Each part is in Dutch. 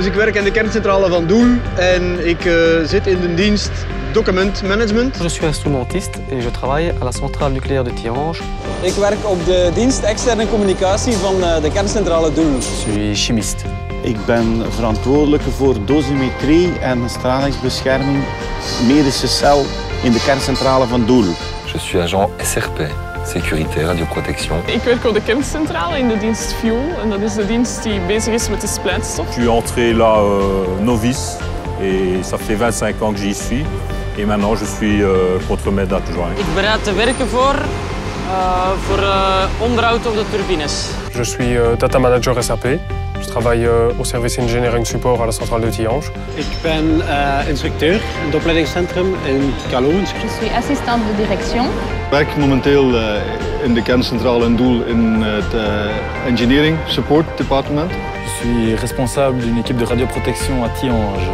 ik werk in de kerncentrale van Doel en ik zit in de dienst Document Management. Je suis instrumentiste et je travaille à la centrale nucléaire de Tihange. Ik werk op de dienst externe communicatie van de kerncentrale Doel. Je suis chimiste. Ik ben verantwoordelijke voor dosimetrie en stralingsbescherming medische cel in de kerncentrale van Doel. Je suis agent SRP, sécurité, radioprotection. Ik werk op de kerncentrale in de dienst Fuel en dat is de dienst die bezig is met de splijtstof. Je suis entré là novice et ça fait 25 ans que j'y suis. Et maintenant je suis contremaître adjoint. Ik bereid te werken voor onderhoud op de turbines. Je suis data manager SAP. Je travaille au service engineering support à la centrale de Tihange. Ik ben instructeur in het opleidingscentrum in Calloens. Je suis assistante de direction. Ik werk momenteel in de kerncentrale in Doel in het engineering support departement. Je suis responsable d'une équipe de radioprotection à Tihange.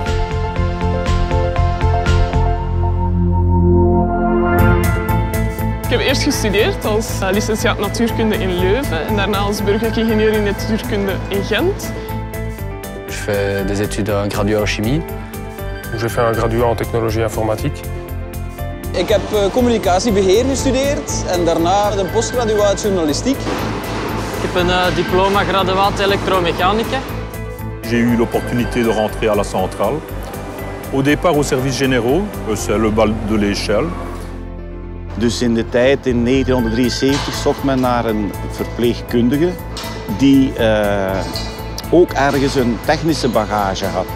Ik heb eerst gestudeerd als licentiaat natuurkunde in Leuven en daarna als burgeringenieur in natuurkunde in Gent. Je fais des études graduées en chimie. J'ai fait un graduat en technologie informatique. Ik heb communicatiebeheer gestudeerd en daarna een postgraduaat journalistiek. Ik heb een diploma graduaat elektromechanica. J'ai eu l'opportunité de rentrer à la centrale. Au départ aux services généraux, c'est le bas de l'échelle. Dus in de tijd, in 1973, zocht men naar een verpleegkundige die ook ergens een technische bagage had.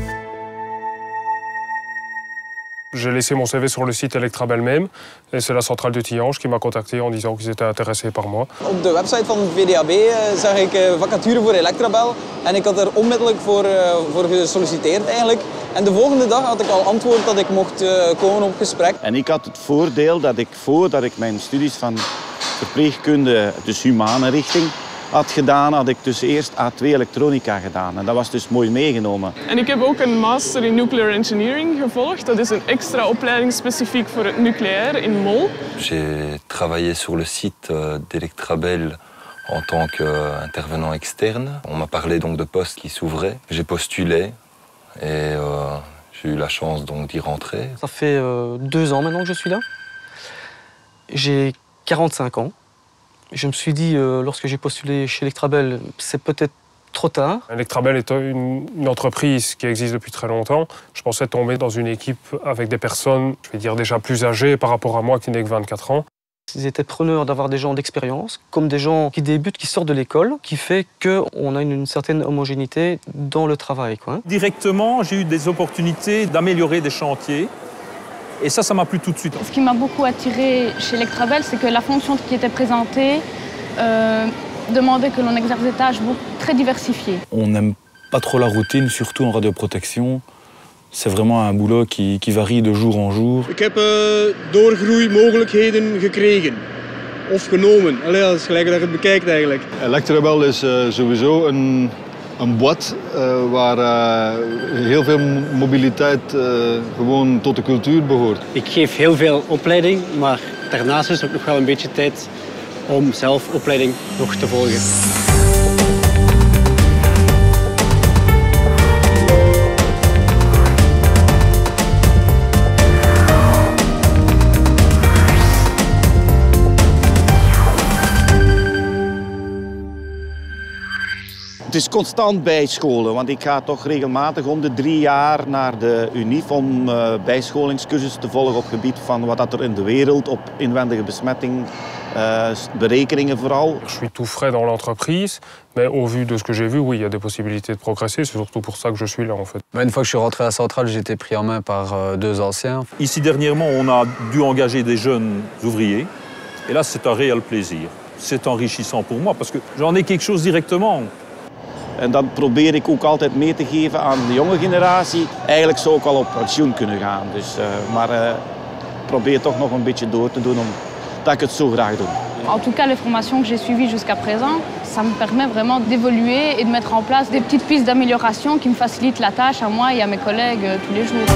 J'ai laissé mon CV sur le site Electrabel même et c'est la centrale de Tihange qui m'a contacté en disant qu'ils étaient intéressés par moi. Op de website van VDAB zag ik vacature voor Electrabel en ik had er onmiddellijk voor gesolliciteerd eigenlijk. En de volgende dag had ik al antwoord dat ik mocht komen op gesprek. En ik had het voordeel dat ik voordat ik mijn studies van verpleegkunde, dus humane richting, had gedaan, had ik dus eerst A2 elektronica gedaan. En dat was dus mooi meegenomen. En ik heb ook een master in nuclear engineering gevolgd. Dat is een extra opleiding specifiek voor het nucleair in Mol. J'ai travaillé sur le site d'Electrabel en tant qu'intervenant externe. On m'a parlé donc de postes qui s'ouvraient. J'ai postulé et j'ai eu la chance donc d'y rentrer. Ça fait 2 ans maintenant que je suis là. J'ai 45 ans. Je me suis dit, lorsque j'ai postulé chez Electrabel, c'est peut-être trop tard. Electrabel est une entreprise qui existe depuis très longtemps. Je pensais tomber dans une équipe avec des personnes, je vais dire déjà plus âgées par rapport à moi qui n'ai que 24 ans. Ils étaient preneurs d'avoir des gens d'expérience, comme des gens qui débutent, qui sortent de l'école, qui fait qu'on a une certaine homogénéité dans le travail, quoi. Directement, j'ai eu des opportunités d'améliorer des chantiers. Et ça m'a plu tout de suite. Ce qui m'a beaucoup attiré chez Electrabel, c'est que la fonction qui était présentée demandait que l'on exerce des tâches très diversifiées. On n'aime pas trop la routine, surtout en radioprotection. C'est vraiment un boulot qui varie de jour en jour. Ik heb doorgroeimogelijkheden gekregen. Of genomen. Allee, dat is gelijk dat je het bekijkt eigenlijk. Electrabel is sowieso een boîte waar heel veel mobiliteit gewoon tot de cultuur behoort. Ik geef heel veel opleiding, maar daarnaast is ook nog wel een beetje tijd om zelf opleiding nog te volgen. Het is constant bijscholen, want ik ga toch regelmatig om de 3 jaar naar de UNIF om bijscholingscursussen te volgen op gebied van wat er in de wereld op inwendige besmetting, berekeningen vooral. Je suis tout frais dans l'entreprise, mais au vu de ce que j'ai vu, oui, il y a des possibilités de progresser. C'est surtout pour ça que je suis là, en fait. Une fois que je suis rentré à la centrale, j'ai été pris en main par 2 anciens. Ici dernièrement, on a dû engager des jeunes ouvriers. Et là, c'est un réel plaisir. C'est enrichissant pour moi parce que j'en ai quelque chose directement. En dat probeer ik ook altijd mee te geven aan de jonge generatie. Eigenlijk zou ik al op pensioen kunnen gaan, dus, maar probeer toch nog een beetje door te doen omdat ik het zo graag doe. En tout cas, les formations que j'ai suivies jusqu'à présent, ça me permet vraiment d'évoluer et de mettre en place des petites pistes d'amélioration qui me facilitent la tâche à moi et à mes collègues tous les jours.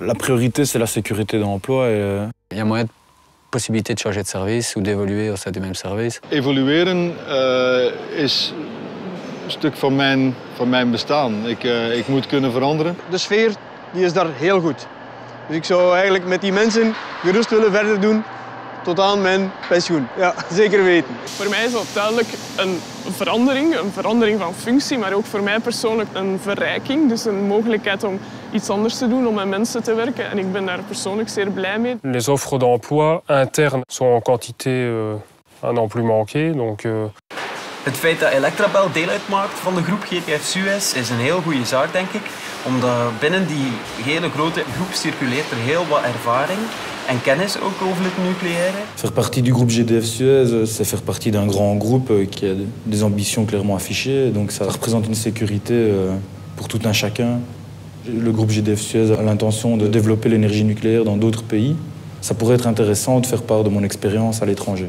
La priorité, c'est la sécurité d'emploi. Il y a moyen de possibilité de changer de service ou d'évoluer au sein du même service. Evolueren is een stuk van mijn bestaan. Ik moet kunnen veranderen. De sfeer die is daar heel goed. Dus ik zou eigenlijk met die mensen gerust willen verder doen tot aan mijn pensioen. Ja, zeker weten. Voor mij is dat duidelijk een verandering van functie, maar ook voor mij persoonlijk een verrijking. Dus een mogelijkheid om iets anders te doen, om met mensen te werken. En ik ben daar persoonlijk zeer blij mee. Les offres d'emploi internes sont en quantité à n'en plus manquer. Donc, Het feit dat Electrabel deel uitmaakt van de groep GPF Suez is een heel goede zaak, denk ik. Omdat binnen die hele grote groep circuleert er heel wat ervaring en kennis ook over het nucléaire. Faire partie du groupe GDF Suez, c'est faire partie d'un grand groupe qui a des ambitions clairement affichées. Donc ça représente une sécurité pour tout un chacun. Le groupe GDF Suez a l'intention de développer l'énergie nucléaire dans d'autres pays. Ça pourrait être intéressant de faire part de mon expérience à l'étranger.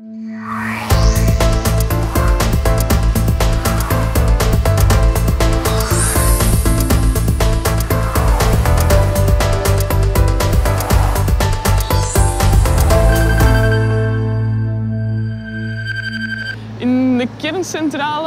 In de kerncentrale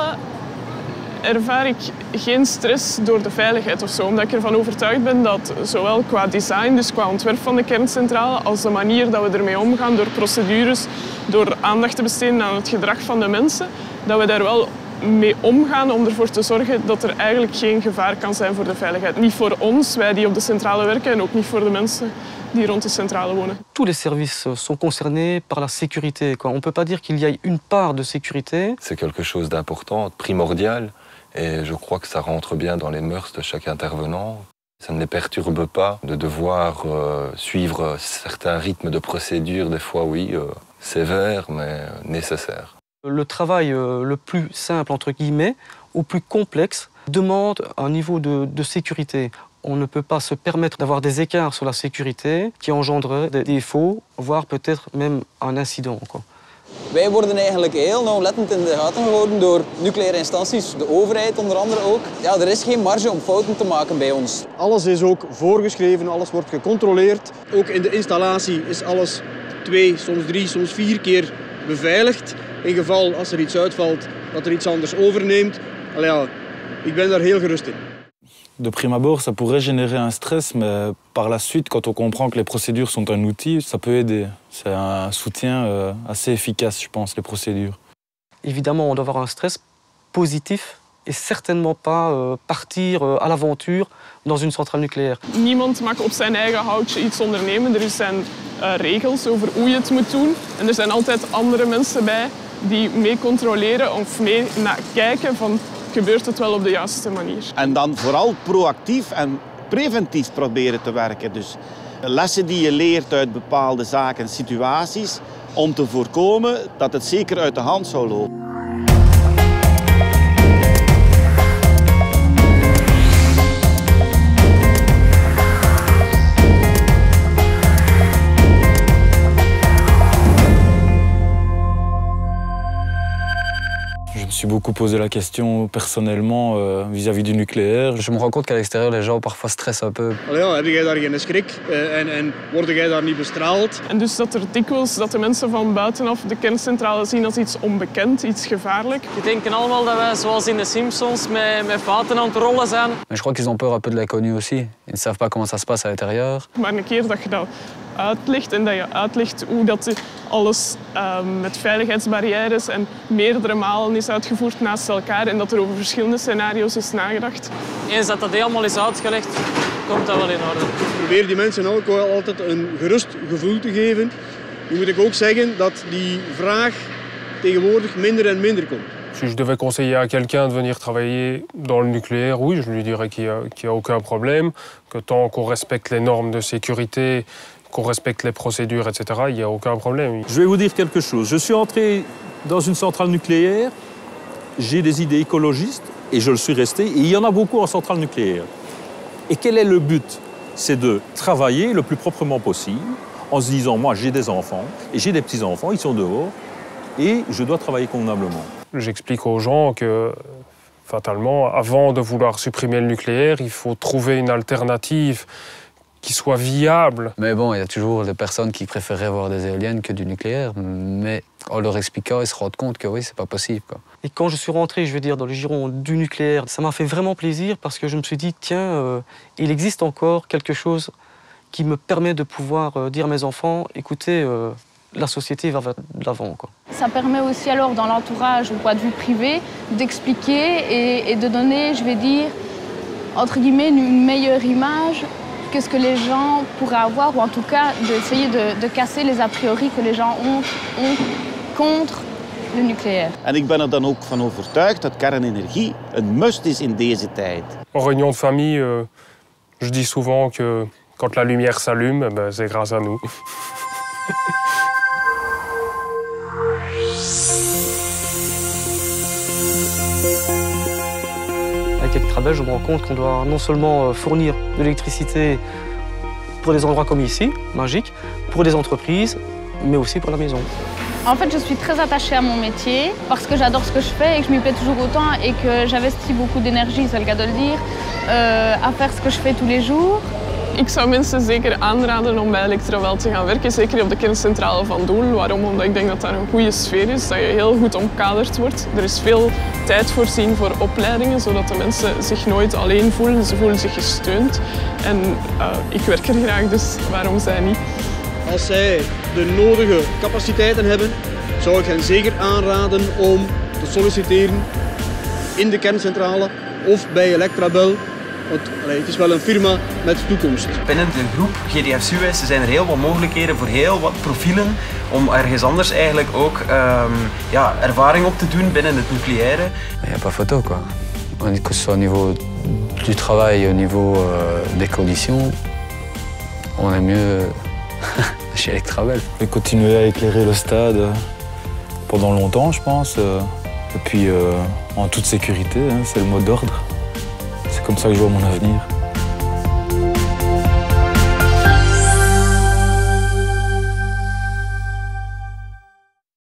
ervaar ik geen stress door de veiligheid of zo, omdat ik ervan overtuigd ben dat zowel qua design, dus qua ontwerp van de kerncentrale, als de manier dat we ermee omgaan, door procedures, door aandacht te besteden aan het gedrag van de mensen, dat we daar wel mee omgaan om ervoor te zorgen dat er eigenlijk geen gevaar kan zijn voor de veiligheid. Niet voor ons, wij die op de centrale werken, en ook niet voor de mensen die rond de centrale wonen. Tous les services sont concernés par la sécurité. On ne peut pas dire qu'il y ait une part de sécurité. C'est quelque chose d'important, de primordial, et je crois que ça rentre bien dans les mœurs de chaque intervenant. Ça ne les perturbe pas de devoir suivre certains rythmes de procédure, des fois oui, sévères, mais nécessaires. Le travail le plus simple, entre guillemets, au plus complexe, demande un niveau de sécurité. On ne peut pas se permettre d'avoir des écarts sur la sécurité qui engendreraient des défauts, voire peut-être même un incident, quoi. Wij worden eigenlijk heel nauwlettend in de gaten gehouden door nucleaire instanties, de overheid onder andere ook. Ja, er is geen marge om fouten te maken bij ons. Alles is ook voorgeschreven, alles wordt gecontroleerd. Ook in de installatie is alles 2, soms 3, soms 4 keer beveiligd. In geval als er iets uitvalt, dat er iets anders overneemt. Allee, ja, ik ben daar heel gerust in. De prime abord, ça pourrait générer un stress, mais par la suite, quand on comprend que les procédures sont un outil, ça peut aider. C'est un soutien assez efficace, je pense, les procédures. Évidemment, on doit avoir un stress positif et certainement pas partir à l'aventure dans une centrale nucléaire. Niemand mag op zijn eigen houtje iets ondernemen. Er zijn regels over hoe je het moet doen. En er zijn altijd andere mensen bij die mee controleren of mee kijken van gebeurt het wel op de juiste manier. En dan vooral proactief en preventief proberen te werken. Dus lessen die je leert uit bepaalde zaken en situaties om te voorkomen dat het zeker uit de hand zou lopen. Je me suis beaucoup posé la question personnellement vis-à-vis du nucléaire. Je me rends compte qu'à l'extérieur, les gens parfois stressent un peu. Allee, ja, heb jij daar geen schrik en word jij daar niet bestraald? En dus dat er dikwijls dat de mensen van buitenaf de kerncentrale zien als iets onbekend, iets gevaarlijk. Die denken allemaal dat wij zoals in de Simpsons met vaten aan het rollen zijn. Mais je crois qu'ils ont peur un peu de l'inconnu aussi. Ils ne savent pas comment ça se passe à l'intérieur. Maar een keer dat je dat uitlegt en dat je uitlegt hoe dat alles met veiligheidsbarrières en meerdere malen is uitgevoerd naast elkaar en dat er over verschillende scenario's is nagedacht. Eens dat helemaal is uitgelegd, komt dat wel in orde. Ik probeer die mensen ook altijd een gerust gevoel te geven. Nu moet ik ook zeggen dat die vraag tegenwoordig minder en minder komt. Si je devais conseiller à quelqu'un de venir travailler dans le nucléaire, oui, je lui dirais qu'il n'y a aucun problème, que tant qu'on respecte les normes de sécurité, qu'on respecte les procédures, etc., il n'y a aucun problème. Je vais vous dire quelque chose. Je suis entré dans une centrale nucléaire, j'ai des idées écologistes, et je le suis resté, et il y en a beaucoup en centrale nucléaire. Et quel est le but? C'est de travailler le plus proprement possible, en se disant, moi j'ai des enfants, et j'ai des petits-enfants, ils sont dehors, et je dois travailler convenablement. J'explique aux gens que, fatalement, avant de vouloir supprimer le nucléaire, il faut trouver une alternative qui soit viable. Mais bon, il y a toujours des personnes qui préféraient avoir des éoliennes que du nucléaire, mais en leur expliquant, ils se rendent compte que oui, c'est pas possible, quoi. Et quand je suis rentré, je veux dire, dans le giron du nucléaire, ça m'a fait vraiment plaisir parce que je me suis dit, tiens, il existe encore quelque chose qui me permet de pouvoir dire à mes enfants, écoutez, la société va de l'avant, quoi. Ça permet aussi alors dans l'entourage, au point de vue privé, d'expliquer et de donner, je vais dire, entre guillemets, une meilleure image que ce que les gens pourraient avoir, ou en tout cas d'essayer de casser les a priori que les gens ont contre le nucléaire. En ik ben er dan ook van overtuigd dat kernenergie een must is in deze tijd. En réunion de famille, je dis souvent que quand la lumière s'allume, ben, c'est grâce à nous. Avec Electrabel, je me rends compte qu'on doit non seulement fournir de l'électricité pour des endroits comme ici, magique, pour des entreprises, mais aussi pour la maison. En fait, je suis très attachée à mon métier parce que j'adore ce que je fais et que je m'y plais toujours autant et que j'investis beaucoup d'énergie, c'est le cas de le dire, à faire ce que je fais tous les jours. Ik zou mensen zeker aanraden om bij Electrabel te gaan werken, zeker op de kerncentrale van Doel. Waarom? Omdat ik denk dat daar een goede sfeer is, dat je heel goed omkaderd wordt. Er is veel tijd voorzien voor opleidingen, zodat de mensen zich nooit alleen voelen. Ze voelen zich gesteund. En ik werk er graag, dus waarom zij niet? Als zij de nodige capaciteiten hebben, zou ik hen zeker aanraden om te solliciteren in de kerncentrale of bij Electrabel. Want het is wel een firma met toekomst. Binnen de groep GDF-SUEZ zijn er heel wat mogelijkheden voor heel wat profielen om ergens anders eigenlijk ook ervaring op te doen binnen het nucléaire. Il n'y a pas photo, quoi. Que ce soit au niveau du travail, au niveau des conditions, on est mieux chez Electrabel. Et continuer à éclairer le stade pendant longtemps, je pense. Et puis en toute sécurité, hein, c'est le mot d'ordre. C'est comme ça que je vois mon avenir.